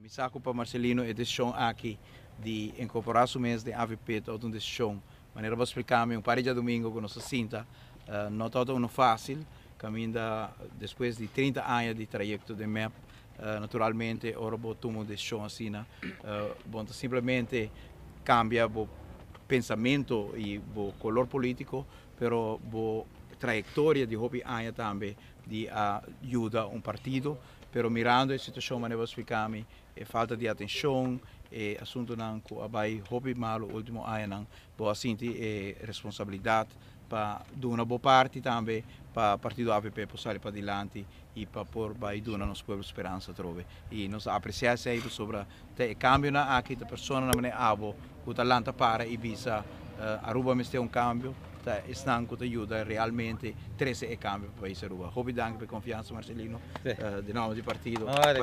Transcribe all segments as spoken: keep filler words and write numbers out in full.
Mi saco para Marcelino é decisão aqui de incorporar o mês de A V P a uma decisão. Maneira vou explicar-me um par de domingo com nossa cinta. Uh, não está tão fácil. Caminha depois de trinta anos de trajeto de M E P. Uh, naturalmente, ora vou tomar uma decisão assim. Uh, bom, simplesmente cambia o pensamento e o color político, pero a trajetória de hobby anos também de ajuda um partido. Pero mirando a situação, maneira vou explicar-me, é falta de atenção, é assunto não que abai hobby malo último ano, boa sinti é responsabilidade para dar uma boa parte também para o partido A V P passar para adiante e para pôr vai dar nosso povo esperança trove. E nós apreciamos sempre sobre o cambio na aqui da pessoa na maneira abo, o talento para e visa uh, Aruba me tem um cambio. Estão que ajuda realmente treze e cambio para país Aruba. Hobby dank per confianza Marcelino, sí. uh, de nome do partido. Forte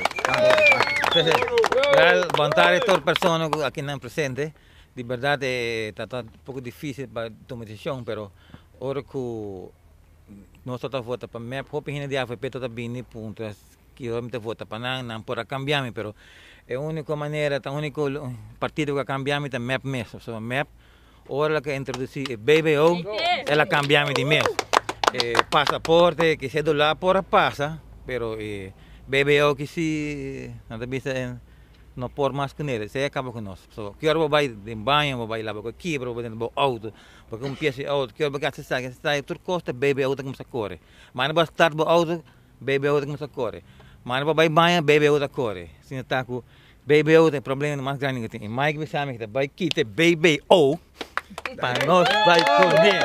applauso. Vontade toda persona aqui não presente, de verdade está um pouco difícil para tomar decisão, pero ora que nós estamos votando para M E P, hobby de A V P está bem ponto, que eu me vota para não, não pode cambiar, pero é a única maneira, a único partido que cambiar é M E P mesmo, so M E P. Ora que introduci il B B O e la cambiamo di mese. Eh, passaporte che se do là por passa, però eh, B B O che si non deve non por mais que nele, se acaba com nós. So, que hora vai de banho, vai lá com quebra, vai dentro do auto, porque um piece auto, que hora você sai, você sai tudo costa B B O que começa a correr. Mas não vai estar do auto, B B O que começa a correr. Mas não vai banho, B B O que corre. Se não está com B B O tem problema mais grande que tem. Mais que sabe que vai quitar B B O para nós vai comer.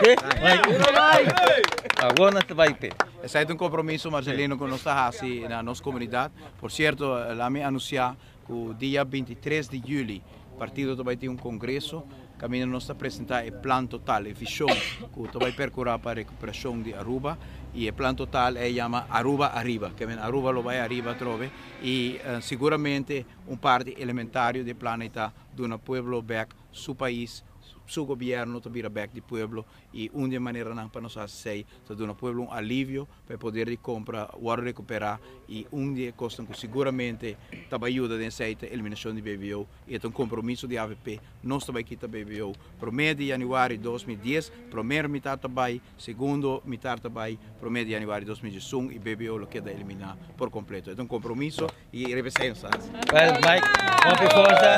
Agora nós vai ter. Esse é um compromisso, Marcelino, com nós assim na nossa comunidade. Por certo, lá me anunciar que o dia vinte e três de julho o partido vai ter um congresso. Caminho nós apresentar o plano total, a visão que vai percorrer para a recuperação de Aruba. E o plano total é chama Aruba Arriba, que Aruba lo vai arriba trove. E uh, seguramente um parte elementar do planeta de um povo back, seu país, seu governo também back do povo e uma de maneira não para nós sei de um povo um alívio para poder de compra ou recuperar e um de custa que seguramente também ajuda nessa eliminação de B B O e é um compromisso de A V P nós também quita B B O primeiro de janeiro de dois mil e dez primeiro metade também segundo metade também primeiro de janeiro de dois mil e dezoito e B B O lo queda eliminar por completo é um compromisso e representa. Well, Mike, muita força.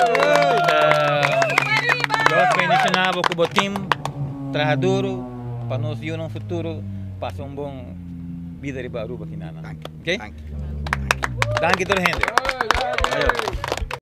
Nós mencionamos que o time trabalhador para nós ir no futuro passar um bom vida de Aruba aqui na. Thank you. Okay? Thank you. Thank you to the gente.